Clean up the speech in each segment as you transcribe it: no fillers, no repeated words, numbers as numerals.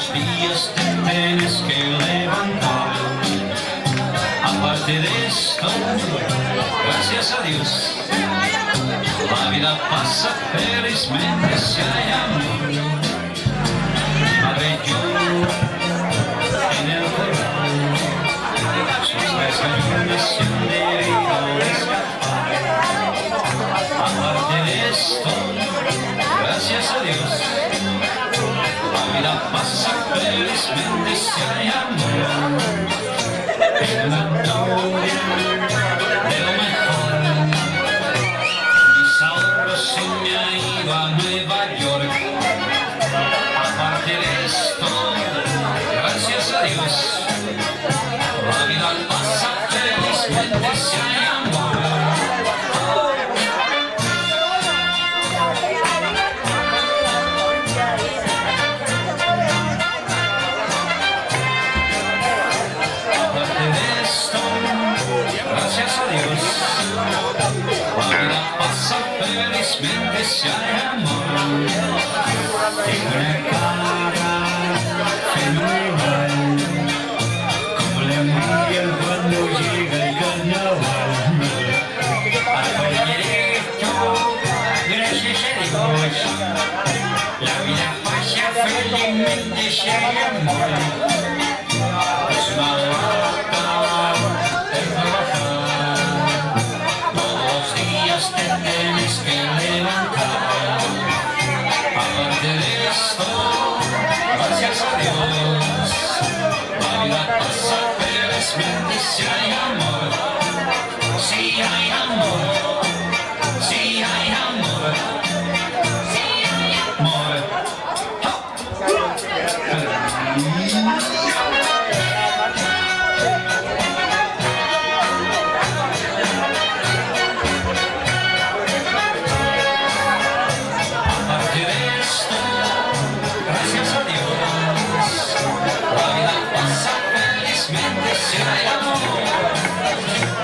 los días te tienes que levantar. Aparte de esto, gracias a Dios, la vida pasa felizmente si hay amor. Madre, yo en el corral, sus desayunos se han debido escapar. Aparte de esto, gracias a Dios, la vida pasa felizmente si hay amor. En la novia de lo mejor, mis ahorros se me han ido a Nueva York. Aparte de esto, gracias a Dios, la vida pasa felizmente si hay amor. Gracias a Dios, la vida pasa felizmente si hay amor. Tengo una cara fenomenal, como la miel cuando llega el carnaval. A cualquier hecho, gracias a Dios, la vida pasa felizmente si hay amor. Es una te tienes que levantar. Aparte de esto, gracias a Dios, la vida pasa felizmente si hay amor. Si hay amor, si hay amor, si hay amor. Si hay amor.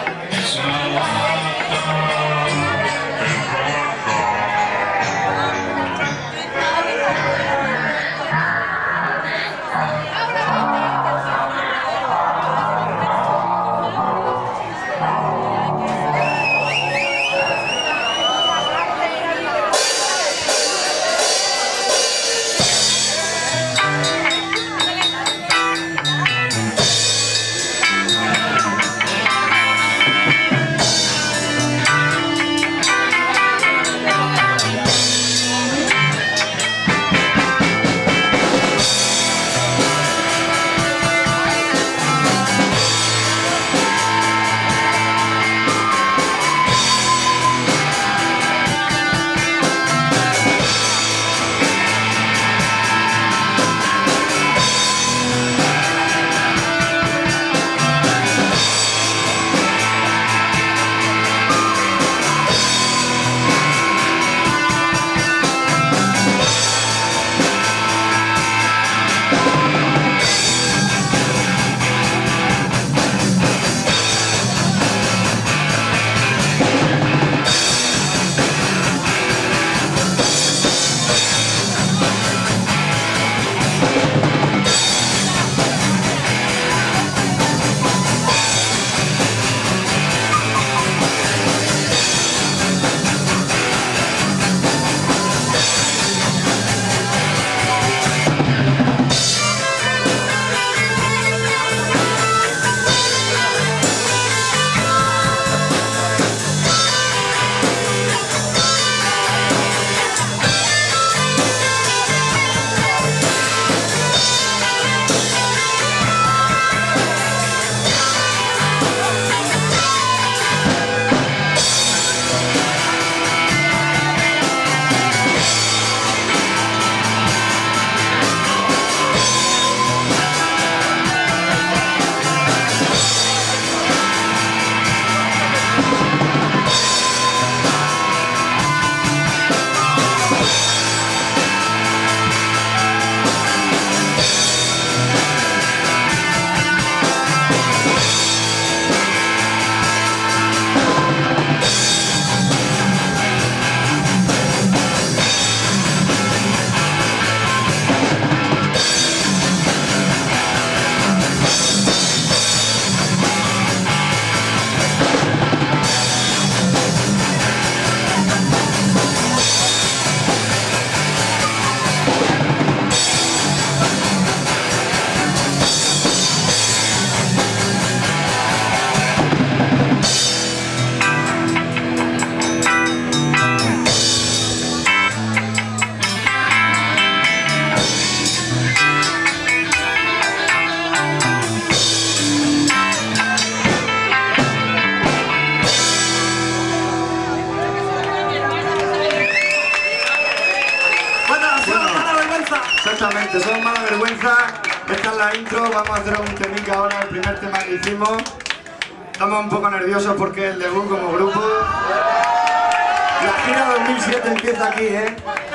Exactamente, son Mala Vergüenza. Esta es la intro, vamos a hacer un temica ahora, el primer tema que hicimos. Estamos un poco nerviosos porque es el debut como grupo. La gira 2007 empieza aquí, ¿eh?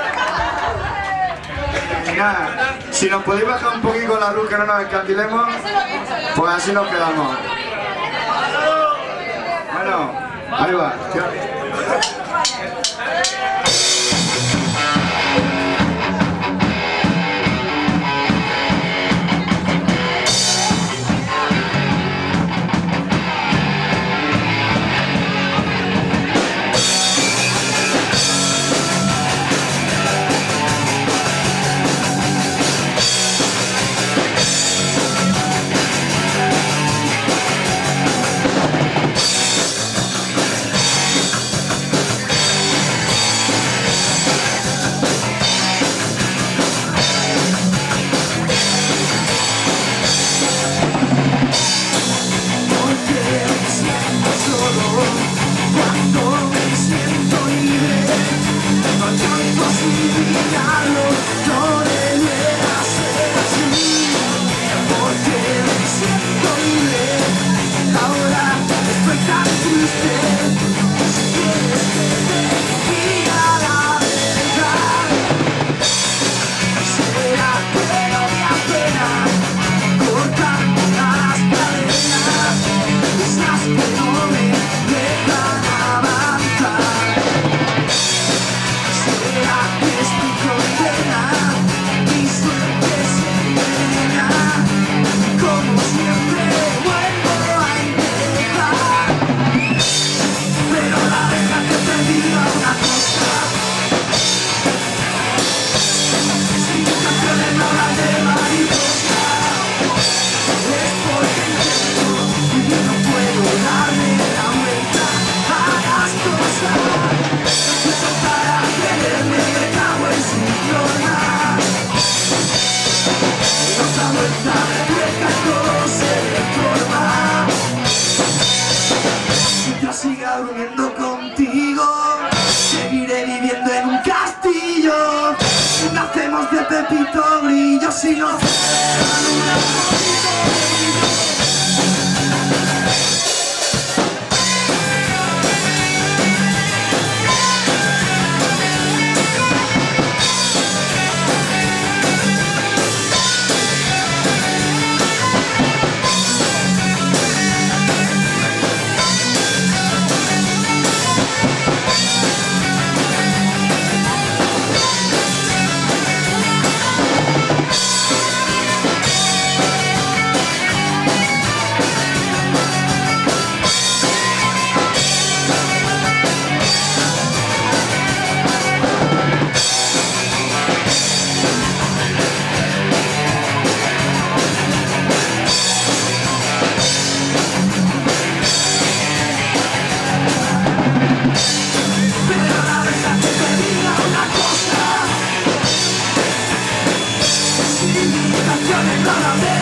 Y nada, si nos podéis bajar un poquito la luz que no nos escandilemos, pues así nos quedamos. Bueno, ahí va. Siga durmiendo contigo, seguiré viviendo en un castillo. Nacemos de Pepito Grillo si nos canciones no la veo.